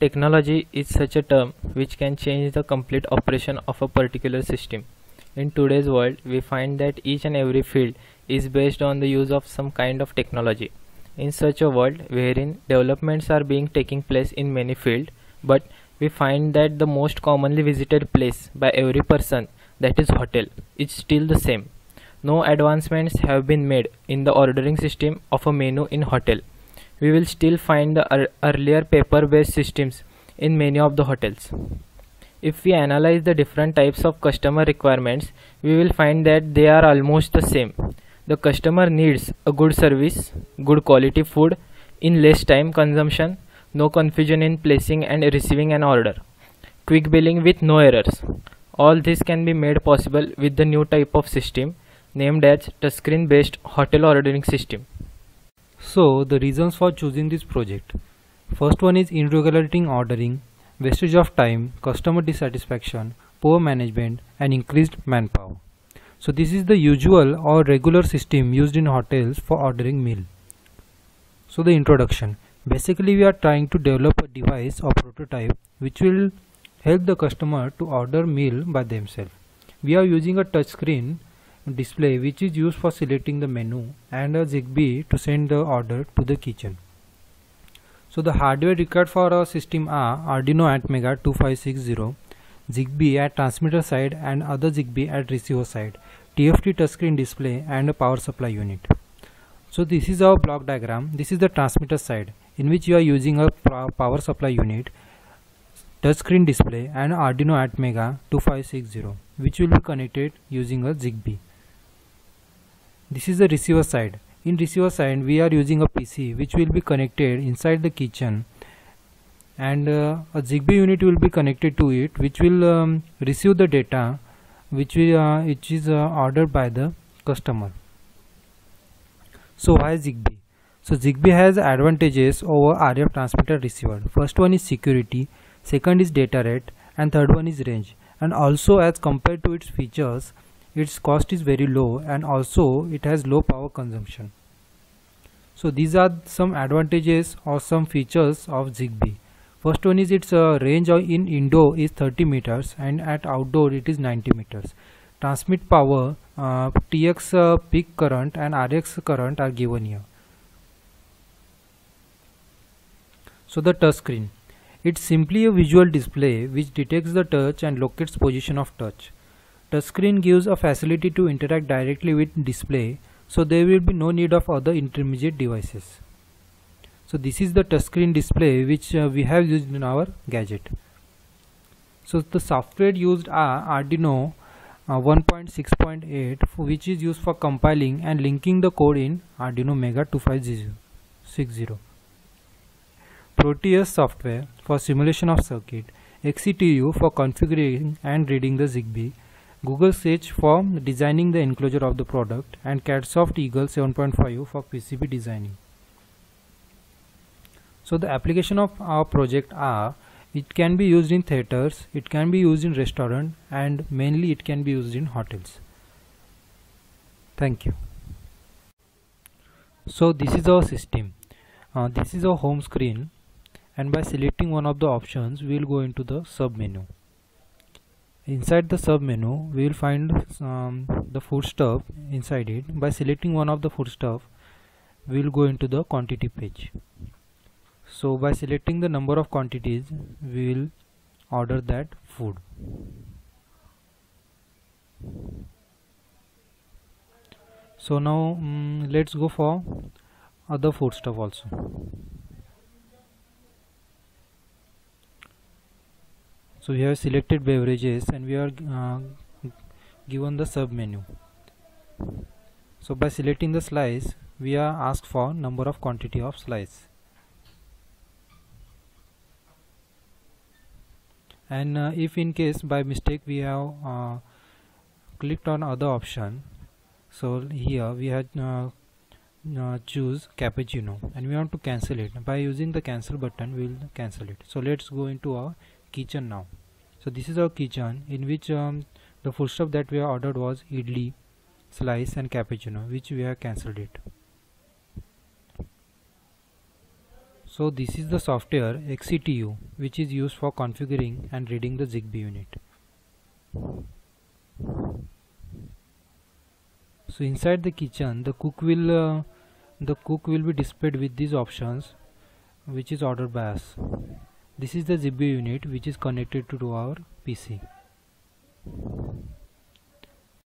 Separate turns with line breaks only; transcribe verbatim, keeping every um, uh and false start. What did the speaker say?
Technology is such a term which can change the complete operation of a particular system. In today's world, we find that each and every field is based on the use of some kind of technology. In such a world wherein developments are being taking place in many fields, but we find that the most commonly visited place by every person, that is hotel, is still the same. No advancements have been made in the ordering system of a menu in hotel. We will still find the ear earlier paper-based systems in many of the hotels. If we analyze the different types of customer requirements, we will find that they are almost the same. The customer needs a good service, good quality food, in less time consumption, no confusion in placing and receiving an order, quick billing with no errors. All this can be made possible with the new type of system named as touchscreen based hotel ordering system.
So the reasons for choosing this project. First one is irregularity in ordering, wastage of time, customer dissatisfaction, poor management and increased manpower. So this is the usual or regular system used in hotels for ordering meal. So the introduction. Basically we are trying to develop a device or prototype which will help the customer to order meal by themselves. We are using a touchscreen display which is used for selecting the menu and a Zigbee to send the order to the kitchen. So the hardware required for our system are Arduino Atmega two five six zero, Zigbee at transmitter side and other Zigbee at receiver side, T F T touchscreen display and a power supply unit. So this is our block diagram. This is the transmitter side in which you are using a power supply unit, touchscreen display and Arduino Atmega two five six zero which will be connected using a Zigbee. This is the receiver side. In receiver side we are using a P C which will be connected inside the kitchen and uh, a Zigbee unit will be connected to it which will um, receive the data which, we, uh, which is uh, ordered by the customer. So why Zigbee? So Zigbee has advantages over R F transmitter receiver. First one is security, second is data rate and third one is range. And also as compared to its features, its cost is very low and also it has low power consumption. So these are some advantages or some features of Zigbee. First one is its uh, range in indoor is thirty meters and at outdoor it is ninety meters. Transmit power, uh, T X uh, peak current and R X current are given here. So the touch screen. It's simply a visual display which detects the touch and locates position of touch. Touchscreen gives a facility to interact directly with display, so there will be no need of other intermediate devices. So this is the touchscreen display which uh, we have used in our gadget. So the software used are Arduino uh, one point six point eight which is used for compiling and linking the code in Arduino Mega two five six zero. Proteus software for simulation of circuit, X C T U for configuring and reading the Zigbee, Google Search for designing the enclosure of the product and CADSoft Eagle seven point five for P C B designing. So the application of our project are, it can be used in theaters, it can be used in restaurant and mainly it can be used in hotels. Thank you. So this is our system. Uh, this is our home screen and by selecting one of the options we will go into the sub menu. Inside the sub menu we will find um, the foodstuff inside it. By selecting one of the foodstuff we will go into the quantity page. So by selecting the number of quantities we will order that food. So now um, let's go for other foodstuff also. So we have selected beverages and we are uh, given the sub menu. So by selecting the slice we are asked for number of quantity of slice. And uh, if in case by mistake we have uh, clicked on other option, so here we have uh, uh, choose cappuccino and we want to cancel it. By using the cancel button we will cancel it. So let's go into our kitchen now. So this is our kitchen in which um, the foodstuff that we have ordered was idli, slice and cappuccino, which we have cancelled it. So this is the software X C T U, which is used for configuring and reading the Zigbee unit. So inside the kitchen, the cook will uh, the cook will be displayed with these options, which is ordered by us. This is the Zigbee unit which is connected to our P C.